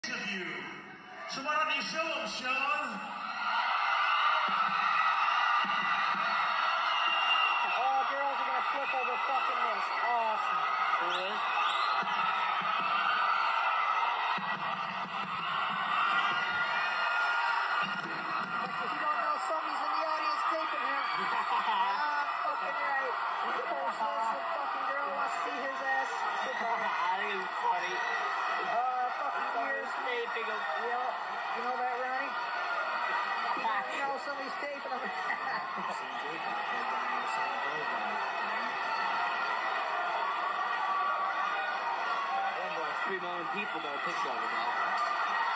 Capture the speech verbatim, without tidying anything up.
of you. So why don't you show them, Shawn? All girls are gonna flip over fucking this. Awesome. Who is? If you don't know, somebody's in the audience taping her. Ah, fucking right. Oh, so some fucking girl wants to see his ass. I think it's funny. Uh, fucking years. Taping him. Yeah. You know that, Ronnie? You know somebody's taping him. Three million people got a picture of it now.